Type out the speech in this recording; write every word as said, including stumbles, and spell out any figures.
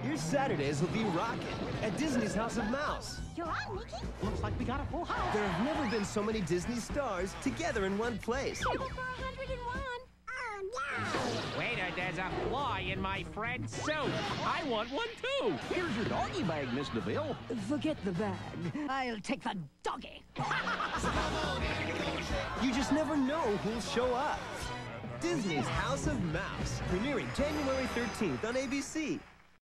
Your Saturdays will be rocking at Disney's House of Mouse. You're on, Mickey. Looks like we got a full house. There have never been so many Disney stars together in one place. Table for a hundred and one. Oh, no. Waiter, there's a fly in my friend's suit. I want one too. Here's your doggy bag, Miss DeVille. Forget the bag. I'll take the doggy. You just never know who'll show up. Disney's House of Mouse, premiering January thirteenth on A B C.